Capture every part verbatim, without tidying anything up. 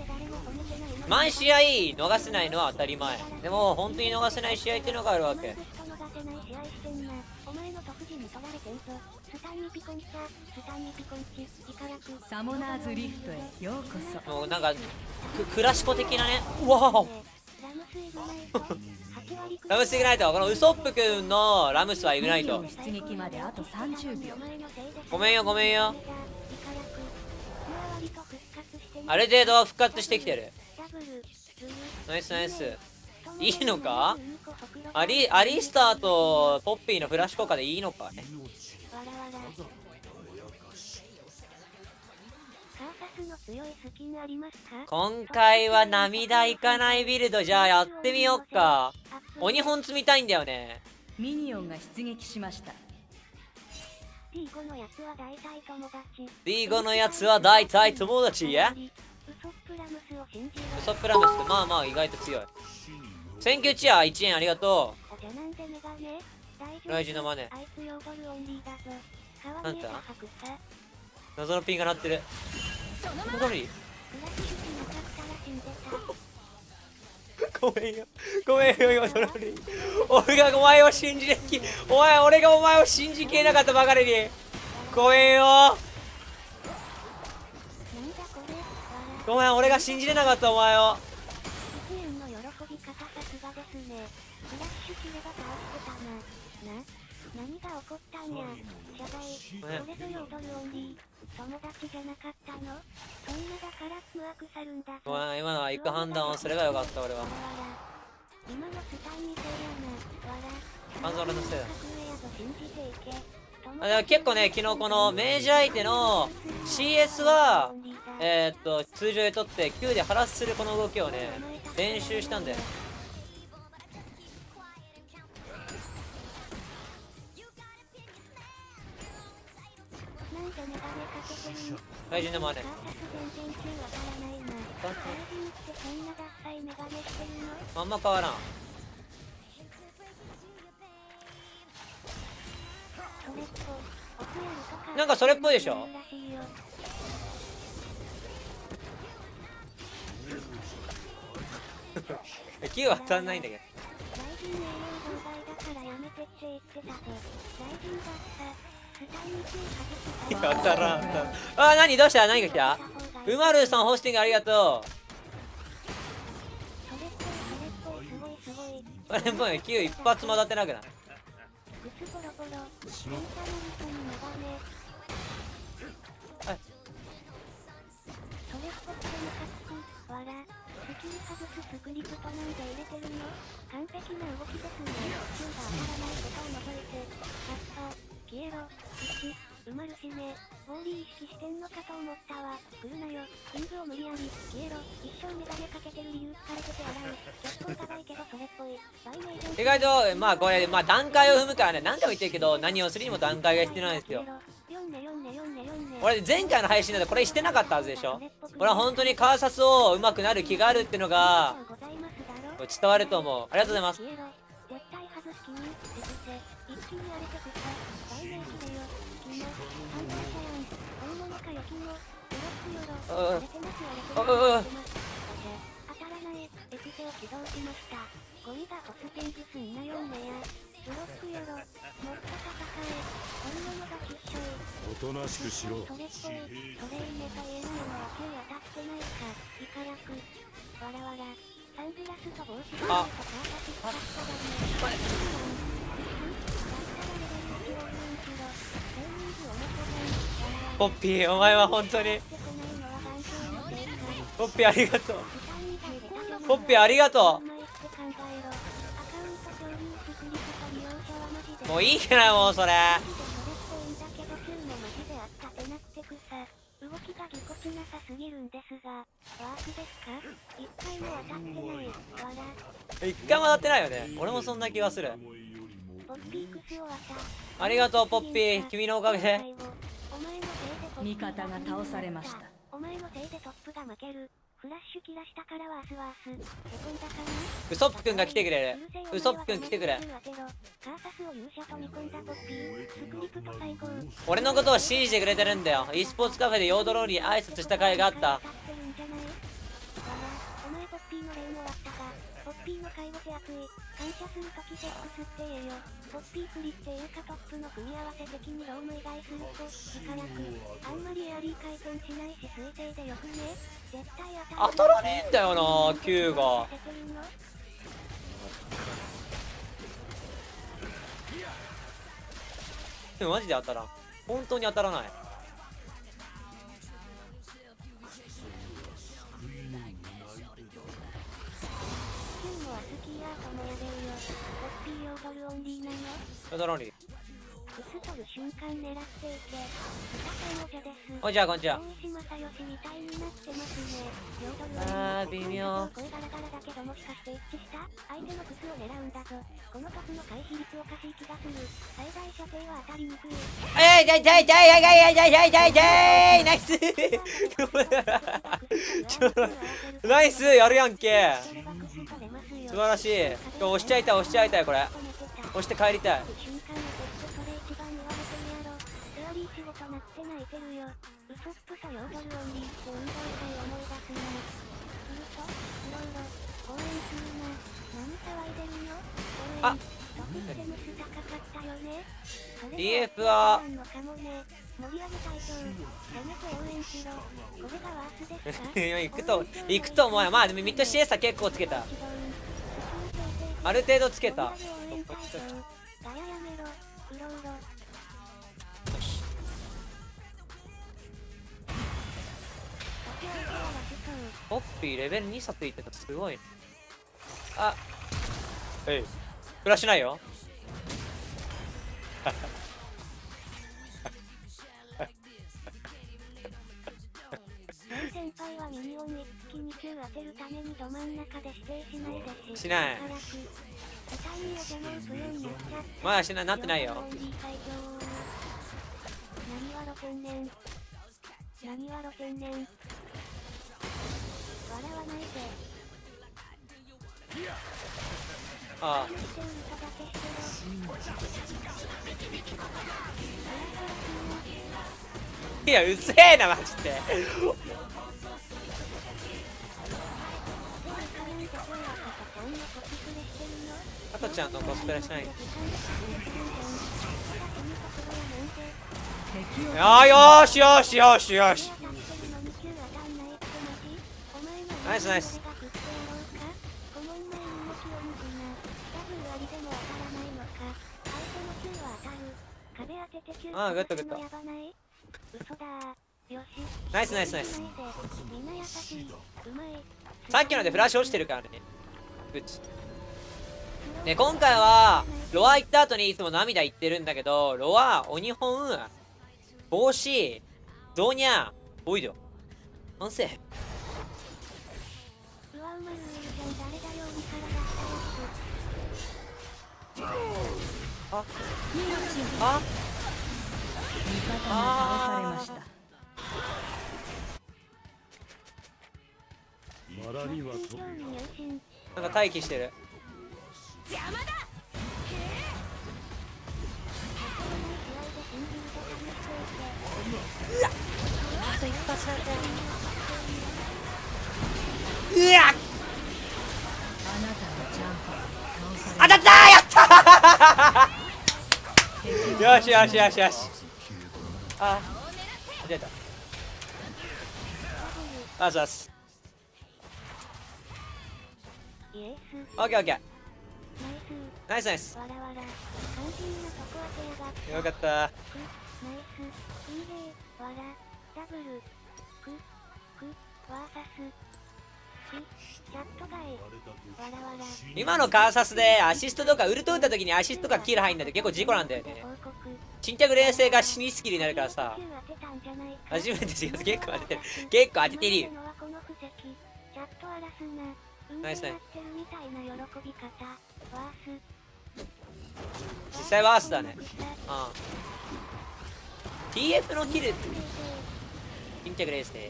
毎試合逃せないのは当たり前。でも本当に逃せない試合っていうのがあるわけ。 サモナーズリフトへようこそ。 もうなんかクラシコ的なね。うわおラムスイグナイト。このウソップくんのラムスはイグナイト。 出撃まであとさんじゅうびょう。 ごめんよごめんよ。ある程度は復活してきてる。ナイスナイス。いいのか。アリアリスターとポッピーのフラッシュ効果でいいのかね。今回は涙いかないビルド。じゃあやってみよっか。鬼本積みたいんだよね。 ミニオンが出撃しました。 ディーご のやつは大体友達。 ディーご のやつは大体友達や。 ウソップラムスを信じる。 ウソップラムスまあまあ意外と強い。センキューチアいちえんありがとう。 じゃなんでメガネ大丈夫。 ライジのマネ。 あいつヨードルオンリーだぞ。 なんだ吐くさ。 謎のピンが鳴ってる。本当にクラッシュしなかったら死んでた。 ごめんよごめんよ今そのに俺がお前を信じれきお前俺がお前を信じきれなかったばかりにごめんよ。 なんだこれ。 ごめん俺が信じれなかったお前を。 いちえんの喜び方さすがですね。クラッシュ切れば倒してたな。な何が起こったんや。謝罪。これぞヨードルオンリー。友達じゃなかったの。そんなだからムアクサるんだぞ。 ごめん今のは行く判断をすればよかった俺は。 今のスタイミせいやな。わら。 半蔵のせいだ。 信じていけ。 あでも結構ね昨日この明治相手の シーエス はえー、っと通常で取って Q でハラスするこの動きをね練習したんだよ。大臣でもあれあんま変わらん。なんかそれっぽいでしょ。キューは当たんないんだけど。当たらん。あ、なにどうした何が来た。うまるさんホスティングありがとう。あれもうキュー一発も当たってなくない。 スクリプトなんで入れてるの。完璧な動きですね。キューが当たらないことを除いて。やっぱ消えろ。いち埋まるしね。ウォーリー意識してんのかと思ったわ。来るなよ。キングを無理やり消えろ。一生メガネかけてる理由疲れてて洗う。結構高いけどそれっぽい。 意外とまあこれまあ段階を踏むからね。何回も言ってるけど何をするにも段階が必要なんですよ。俺前回の配信だとこれしてなかったはずでしょ。俺は本当にカーサスを上手くなる気があるってのが伝わると思う。ありがとうございます。 おとなしくしろ。 それっぽい、それいいねと言えないのはキュー当たってないか。イカ役。わらわら。サングラスと帽子があるとカーサス使っただね。 ポッピーお前は本当にポッピーありがとう。ポッピーありがとう。もういいじゃないもうそれ。 動きがぎこちなさすぎるんですが、ワークですか？一回も当たってない。わら。 一回も当たってないよね。俺もそんな気がする。 ポッピークスを当た。 ありがとうポッピー、君のおかげで。 味方が倒されました。 お前のせいでトップが負ける。フラッシュ切らしたからワースワース。へこんだかな？ ウソップくんが来てくれる。ウソップくん来てくれ。俺のことを信じてくれてるんだよ。e スポーツカフェでヨードローに挨拶した甲斐があった。 ポッピーの例もあったが、ポッピーの介護手悪意、感謝するときセックスって言えよ。ポッピーフリっていうかトップの組み合わせ的にローム以外すると、不可楽。あんまりエアリー回転しないし推定でよくね。絶対当た当たらねえんだよな Q が。でもマジで当たらん。本当に当たらない。当たらんり。こんにちはこんにちは。あー微妙。 声ガラガラだけどもしかして一致した？相手のクスを狙うんだぞ。この得の回避率おかしい気がする。最大射程は当たりにくい。 えい痛い痛い痛い痛い痛い痛い痛い痛い痛いナイスナイスやるやんけ。素晴らしい。押しちゃいたい押しちゃいたいこれ。押して帰りたい。あ ディーエフ は行くと行くと思うよ。まあでもミッドシエスタ結構つけた。ある程度つけた。ポッピーレベルに差ついてた。すごいね。あえいフラッシュないよ。 先輩はミニオンいっつきに球当てるためにど真ん中で指定しないでし。 しない。まだしないなってないよ。 何はろ天然。何はろ天然。笑わないで。 ああいやうせえなマジで加トちゃんのコスプレしない。ああよーしよーしよーしよし。ナイスナイス。ああグッドグッド。ナイスナイスナイス。さっきのでフラッシュ落ちてるからね。グッチね。今回はロア行った後にいつも涙言ってるんだけど、ロア鬼本帽子ドーニャボイド完成。ああ味方が倒されました。 なんか待機してる。 邪魔だ。 あと一発だけ。うわっあなたのジャンプ倒され当たったー。やったーよしよしよしよし。あ間違えた。あざっす。オッケーオッケー。ナイスナイス。よかった。今のカーサスでアシストとかウルト打った時にアシストとかキル入んだって結構事故なんだよね。沈着冷静が死にスキルになるからさ。初めて違う。結構当ててる。結構当ててるよ。ナイスナイス。実際ワースだね。ああ ティーエフ のキル沈着冷静。 シ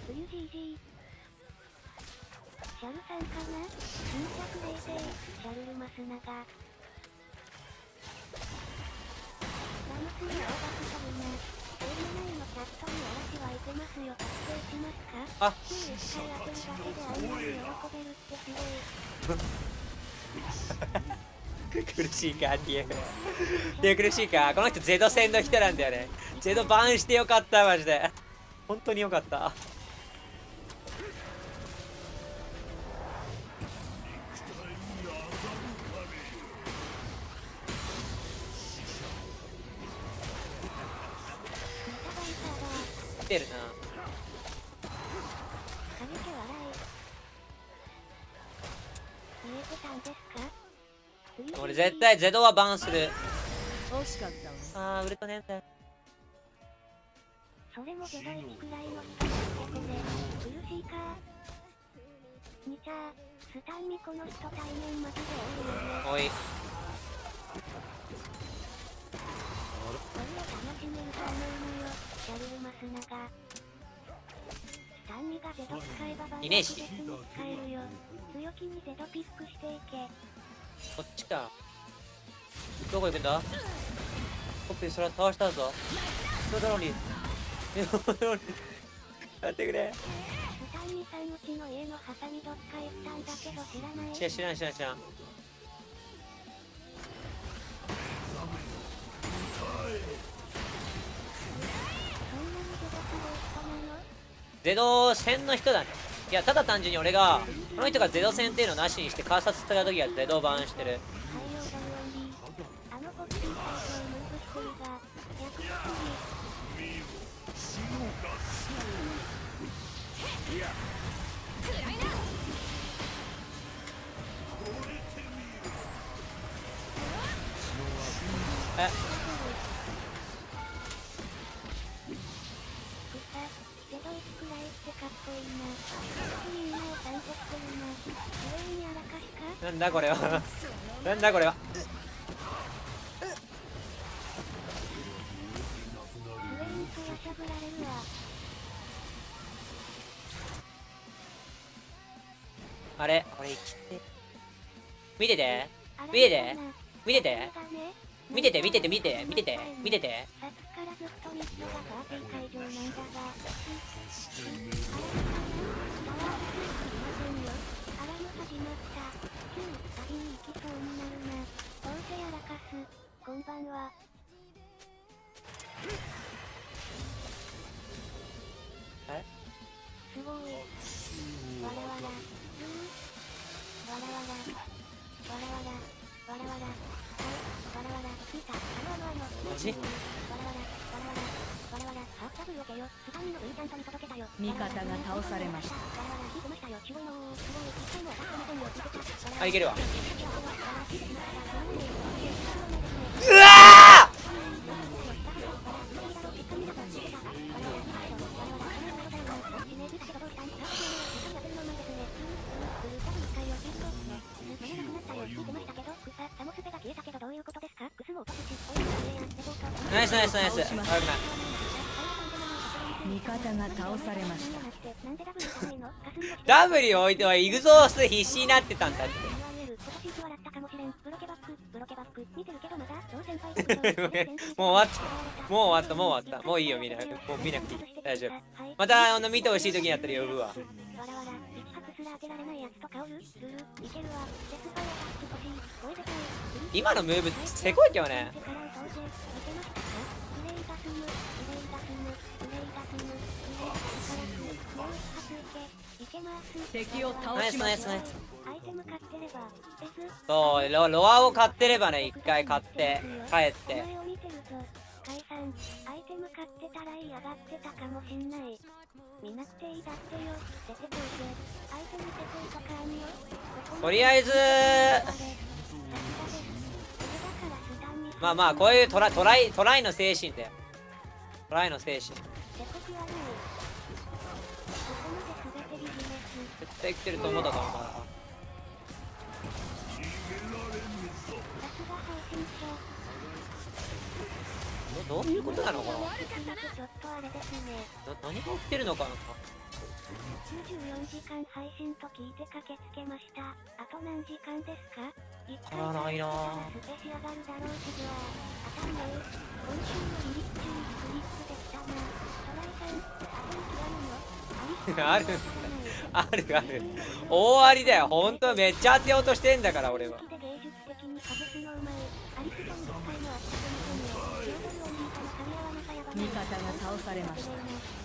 ャルさんかな？沈着冷静、シャルルマスナガ。ラムスに青バクさるな。エイムナイのチャットに嵐湧いてますよ。達成しますか？ あ週いっかい当てるだけであんなに喜べるってすごい。 苦しいかっていうで苦しいか。この人ゼド戦の人なんだよね。ゼドバーンしてよかった、マジで本当によかった。来てるな。 影毛笑い。見えてたんですか？ 俺絶対ゼドはバーンする。 惜しかったわ。 あーウルトねんだよ。 それもゼロいちくらいの人ってこれ苦しいか。にちゃースタンミこの人対面マジで多いよね。 おいこれを楽しめると思うのよ、シャルルマスナが。スタンミがゼド使えばバイいねえし別に使えるよ。強気にゼドピックしていけ。 こっちか。どこ行くんだ。コッピーそれは倒したぞ。人だろに人だろにやってくれ。 スタンミさんうちの家のハサミどっか行ったんだけど知らない？ 知らん知らん知らん知らん。ゼド戦の人だね。いやただ単純に俺がこの人がゼド戦っていうのをなしにして観察した時はゼドをバーンしてる。 あのポッピー最初ムーブしてるが役立えゼドいちくらいってかっこいいな。みんなをちゃんとしてるな。それにやらかしか？ なんだこれはなんだこれは。 スウェインとやしゃぶられるわ。 あれ俺生きて見ててあら見ててみたいな見ててさすがね。 見てて見てて見てて見てて見てて。 さっきからずっとミッドがパーティー会場なんだが。アラム始まった。キュー、旅に行きそうになるな。どうせやらかす。こんばんは。 えすごい。わらわら。うー。わらわら。わらわら。わらわら。わらわら。聞いた。あのあのあの。 マジわらわら。わらわら。わらわら。ハーフダブルをけよ。スタミのウンちゃんとに届けたよ。 味方が倒されました。 わらわら。引き込ましたよ。すごいのー。すごい。一回も当たってませんよ。聞いてた。 あいけるわ。 うわナイスナイスナイス。悪くない。 味方が倒されました。 ダブリ置いてはイグゾースト必死になってたんだって。もう終わったもう終わったもう終わったもういいよ見なくもう見なくていい大丈夫。またあの見てほしい時にやったら呼ぶわ。今のムーブせこいけどね。 敵を倒ナイスしました。 ナイスナイス。 アイテム買ってればそうロロアを買ってればね、一回買って帰ってお前を見てるぞ。解散。アイテム買ってたらいい上がってたかもしんない。見なくていいだってよ。出てこいぜ。アイテムせこいとかあんよ。 とりあえずまあまあこういうトラトライトライの精神だよ。トライの精神絶対来てると思ったと思う。どどういうことなのかな。何が起きてるのかな。 きゅうじゅうよんじかん配信と聞いて駆けつけました。あと何時間ですか？ 足らないなぁ。 スペシ上がるだろうしは当たんねえ。今週のリリッチュにクリックできたわ。 あるあるある。大ありだよ。ほんとめっちゃ当てようとしてんだから俺は。 味方が倒されました。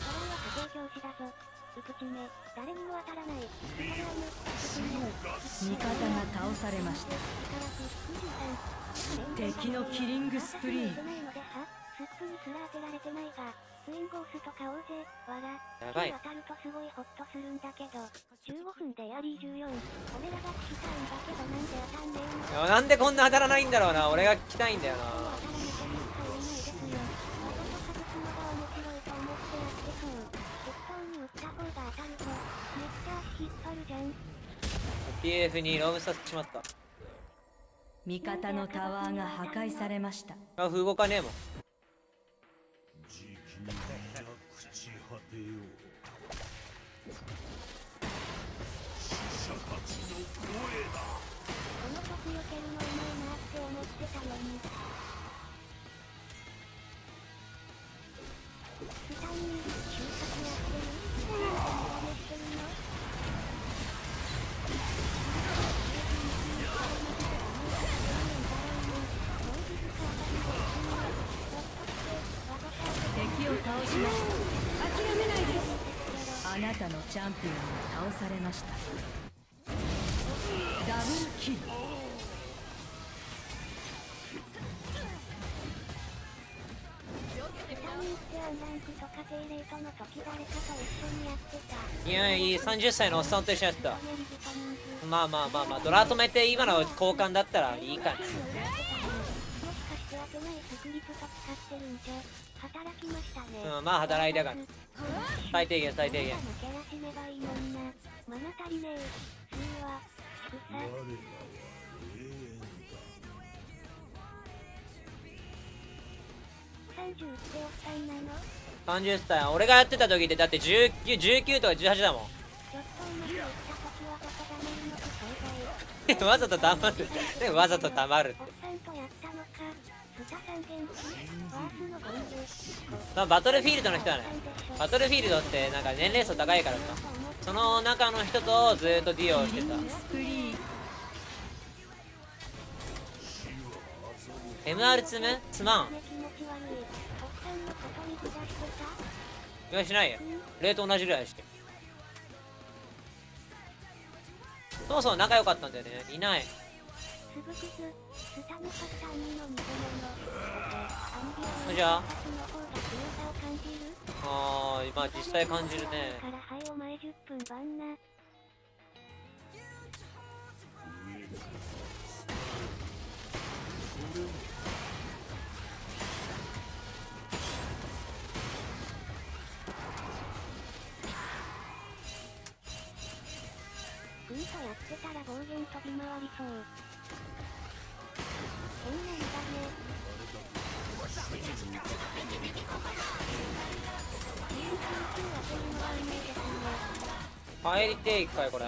味方が倒されました。敵のキリングスプリー。 スップにすら当てられてないが、ツインゴースとか大勢、わら、 やばい。 当たるとすごいホッとするんだけど、じゅうごふんでヤリーじゅうよん、俺らが聞きたいんだけどなんで当たんねえの。 いやなんでこんな当たらないんだろうな。俺が聞きたいんだよな。ピーエフ にロームさせてしまった。 味方のタワーが破壊されました。 あ、動かねえもん。 敵を倒しました。諦めないで。あなたのチャンピオンが倒されました。ダブルキル。 いやいい、さんじゅっさいのおっさんと一緒にやってた。まあまあまあまあ、ドラ止めて今の交換だったらいいかな。うん、まあ働いたから最低限最低限。さんじゅっさい、俺がやってた時ってだってじゅうきゅう、じゅうきゅうとかじゅうはちだもん。わざと黙る。でもわざと黙るって。まあ、バトルフィールドの人はね、バトルフィールドってなんか年齢層高いからさ、その中の人とずっとデュオをしてた。エムアール 積むつまん。いやしないよ。例と同じぐらいして。そもそも仲良かったんだよね。いない。じゃああー、まあ実際感じるね。 グーとやってたら暴言飛び回りそう。変なのだね。 帰りてえ一回これ。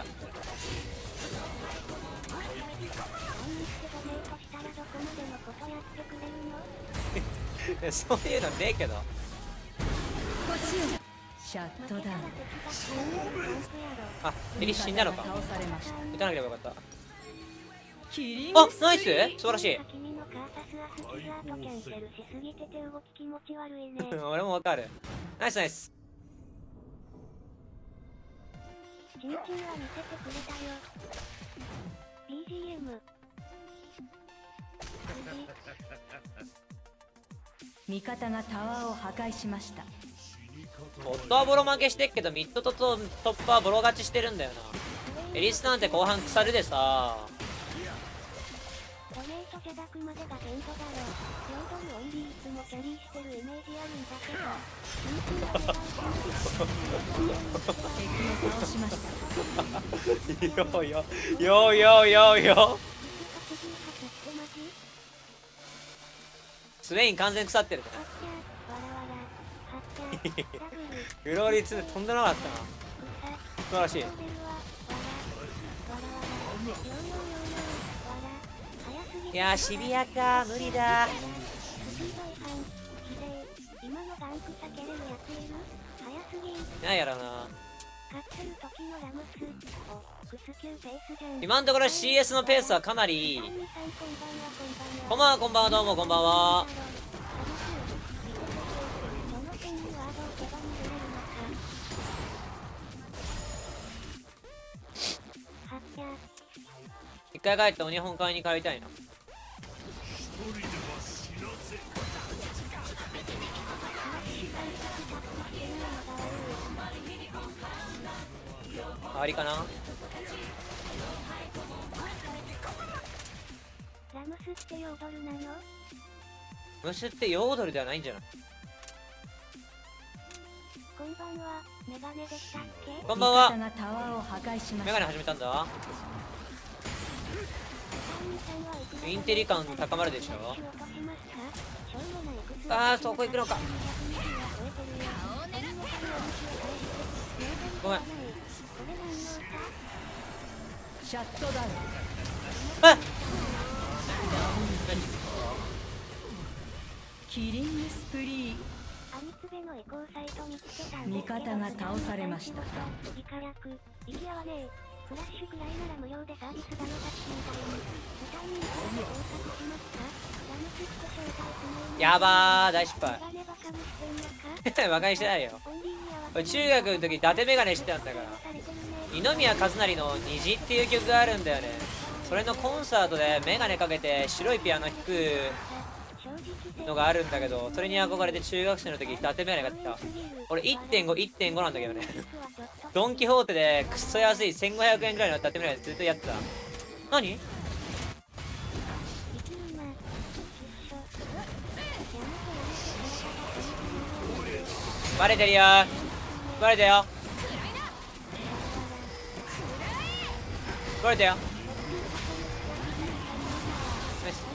そういうのねえけど。 シャットダウン。 あ、エリ死んだのか。 倒されました。 撃たなければよかった。あ、 あ、 ナイス、素晴らしい。俺もわかる。ナイスナイス。 チンチンは見せてくれたよ。ビージーエム。 味方がタワーを破壊しました。 ボットはボロ負けしてっけど、ミッドとトップはボロ勝ちしてるんだよな。エリスなんて後半腐るでさ。 ドネートジャダクまでが限度だろ。両方にオンリーいつもキャリーしてるイメージあるんだけど。 敵を倒しました。 よよよよよよ。スウェイン完全腐ってる。グローリーツー飛んでなかったな。素晴らしい。いやー、シビアか無理だ。 今のガンク避けれるやなんやろな。 勝ってる時のラムスおクスキューペースじゃん。 今のところ シーエス のペースはかなりいい。 タンミさんこんばんはこんばんは。 こんばんは、こんばんは、どうもこんばんは。 その点にワードを手番に入れるのか。はっや一回帰ってお日本買いに帰りたいな。終わりかな。 ラムスってヨードルなの？ ムスってヨードルではないんじゃない？ こんばんは、メガネでしたっけ？ こんばんは。 味方がタワーを破壊しまメガネした。 始めたんだ。 タンミさんはいくらインテリ感高まるでしょ。 仕事しますか？しょうもないクスあー、そこ行くのか。ごめん。 シャットダウン。 あっ、 キリングスプリー。 アミツベのエコーサイト見つけたん味方が倒されました。 次火薬、行き合わねえ。フラッシュくらいなら無料でサービスだのタッチみたいに。スタイミングで合格しますか？ラムスって正体不明。 やばー、大失敗。 メガネバカにしてんのか？ バカにしてないよ。 オンリーに合わせ俺中学の時伊達メガネしてたんだから。 されてるね。 二宮和也の虹っていう曲があるんだよね。それのコンサートでメガネかけて白いピアノ弾く正直のがあるんだけど、それに憧れて中学生の時伊達メガネ買ってた。俺 いってんご、いってんご なんだけどね。ドンキホーテでくっそ安いせんごひゃくえんぐらいの伊達メガネずっとやってた。何？バレてるよー。バレたよ。バレたよ。ナイス。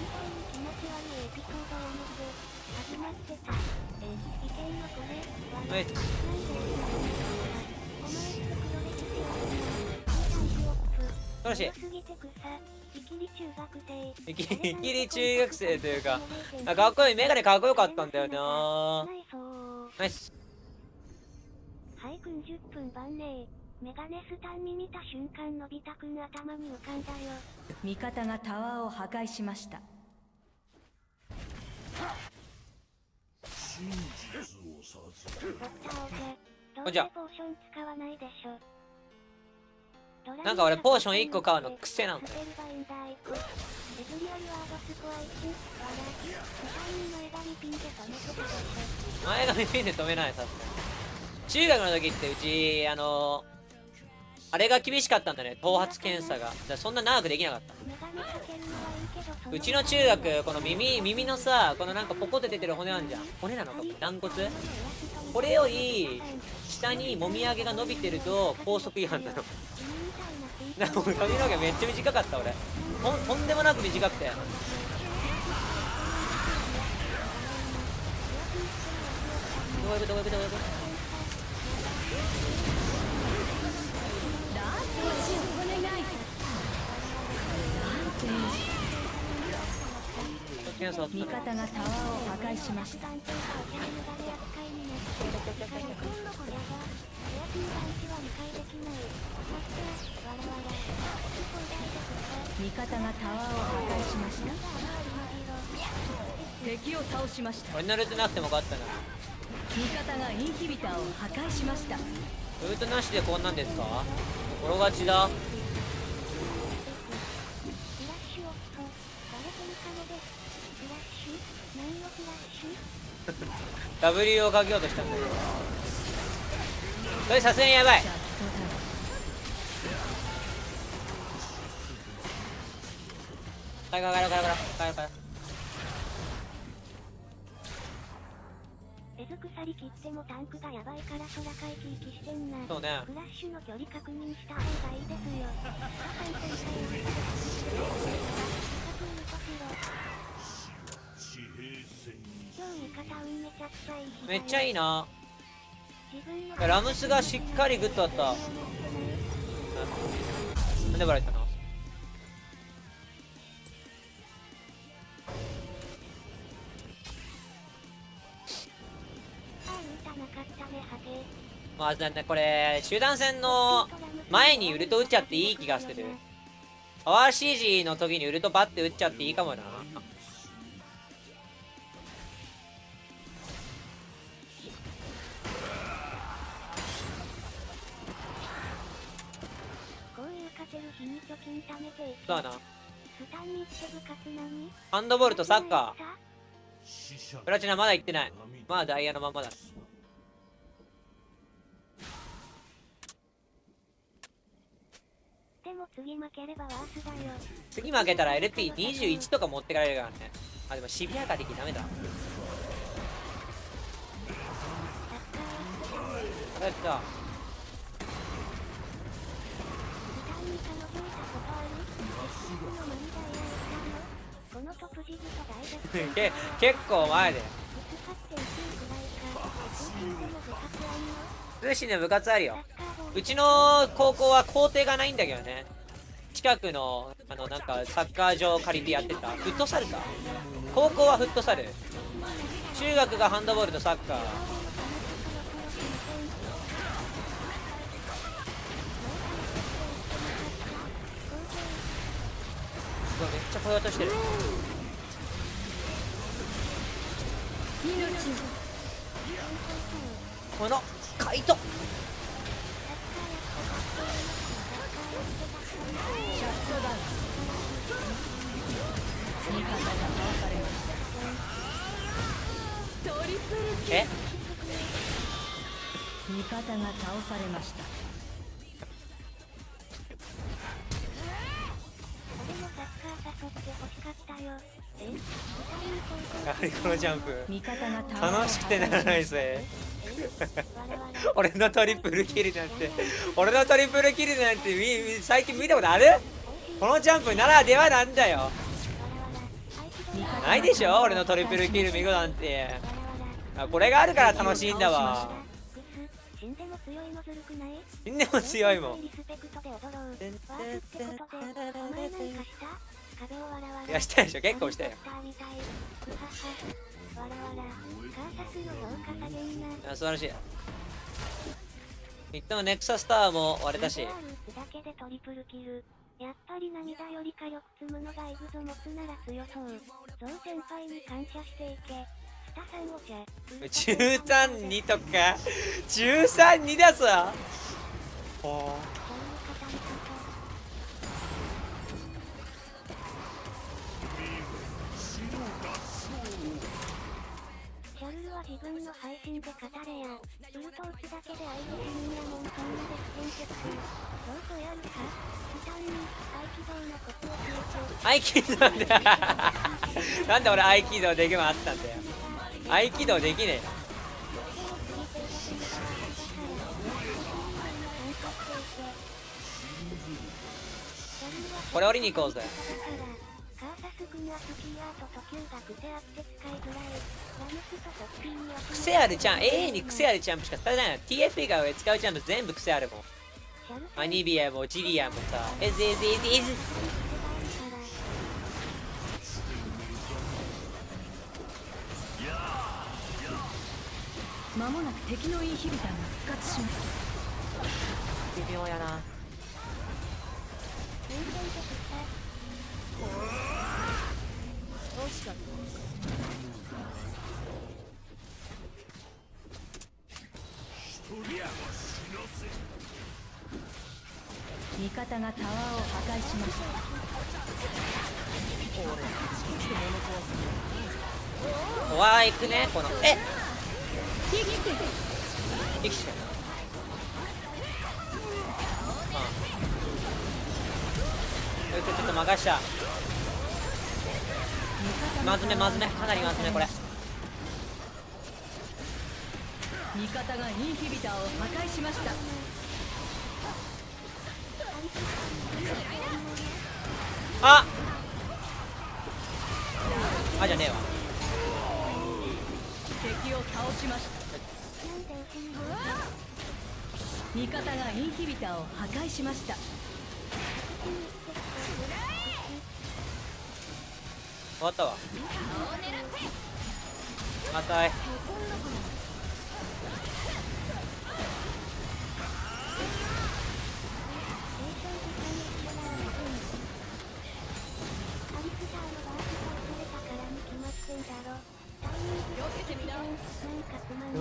ナイス。楽しい。イキイキリ中学生というか、あ、かっこいい。メガネかっこよかったんだよな。ナイス。 はいくんじゅっぷん晩年。メガネスタンに見た瞬間のび太くん頭に浮かんだよ。 味方がタワーを破壊しました。 ドクターオケ、どこんにちはうせポーション使わないでしょ。 なんか俺ポーションいっこ買うの癖なんだよ。 スペルバインダーいち、エズリアルワードスコアいち、わら、スタインの枝にピンで止めてたでしょ。 前髪ピンで止めないさすがに。中学の時ってうちあのあれが厳しかったんだね、頭髪検査が。だからそんな長くできなかった。 メガネかけるのはいいけど、そのうちの中学、この耳耳のさ、このなんかポコって出てる骨あんじゃん。骨なのか軟骨、これより下にもみあげが伸びてると高速違反なの。だから俺髪の毛めっちゃ短かった。俺とんとんでもなく短くて。どこ行くどこ行くどこ行く。検査味方がタワーを破壊しました。味方がタワーを破壊しました。敵を倒しました。 俺慣れてなくても勝ったな。 味方がインヒビターを破壊しました。 ルートなしでこんなんですか？転がちだ。ダブリュー をかけようとしたんだけど、それさすがにやばい。帰ろう帰ろう帰ろう帰ろう帰ろう帰ろう。 エズ鎖切ってもタンクがやばいから空回帰息してんな。 そうね。 フラッシュの距離確認した方がいいですよ。参戦隊員今日味方運めちゃくちゃいい日だよ。 めっちゃいいな。 自分のラムスがしっかりグッとあった。なんでバレたの？ あー打たなかったねはて。 まああだねこれ集団戦の前にウルト打っちゃっていい気がする。パワー シージー の時にウルトバッて打っちゃっていいかもな。 こういう勝てる日に貯金貯めていく。 そうだな。 スタンに行って部活何？ ハンドボールとサッカー。 死者プラチナまだ行ってない。まあダイヤのままだ。 でも次負ければワースだよ。 次負けたら エルピーにじゅういち とか持ってかれるからね。あ、でもシビアができダメだ。やった。 時短に彼女いたことある？いつの間にダイヤ行ったの？このトップジグと大逆転。 け結構前で。 ぶつかっていちいくらいか。通信でも部活あんの？ 通信で部活あるよ。 サッカーボールうちの高校は校庭がないんだけどね。近くのあのなんかサッカー場借りてやってた。フットサルか。高校はフットサル。中学がハンドボールとサッカー。すごいめっちゃ来ようとしてる。このカイト。え味方が倒されました。 俺もサッカー誘って欲しかったよ。え？舞台に高校やはりこのジャンプ味方が倒楽しくてならないぜ。 わらわら俺のトリプルキルなんて俺のトリプルキルなんてみみ最近見たことある？このジャンプならではなんだよ。ないでしょ俺のトリプルキル見事なんて。あこれがあるから楽しいんだわ。 死んでも強いのずるくない？ 死んでも強いもん。 リスペクトで踊ろう。ワークってことで、お前なんかした壁をわらわら。 いやしたでしょ結構したよ。 モンスターみたい。うはは。わらわら。カーサスの評価下げんな。 いや素晴らしい。ミッドのネクサスターも割れたし。 ループだけでトリプルキル。やっぱり涙より火力積むのがイグゾ持つなら強そう。ゾウ先輩に感謝していけ。スタさんお茶。 じゅうさんにとかじゅうさんにだぞ。ほこういう方にシャルルは自分の配信で語れや。ウルト打つだけで相手死ぬんやもん。そんなで不戦術。そうとやるか。スタンに合気道のコツを教えて。 合気道なんだなんで俺合気道できもあったんだよ。合気道できねえよ。これ降りに行こうぜ。 カーサス君はスキーアートと級が癖あって使いづらい。ラムスとトッピンには癖あるジャンプ エーエー に癖あるジャンプしか使えないの。 ティーエフ 以外は使うジャンプ全部癖あるもん。アニビアもジリアもさエズエズエズエズ。 間もなく敵のインヒビターが復活します。 微妙やな。 惜しかった。味方がタワーを破壊しました。 怖いくねこのえ生きてる。ああちょっと任した。まずめまずめかなりまずめこれ。 味方がインヒビターを破壊しました。 ああじゃねえわ。 敵を倒しました。味方がインヒビターを破壊しました。 終わったわ。またい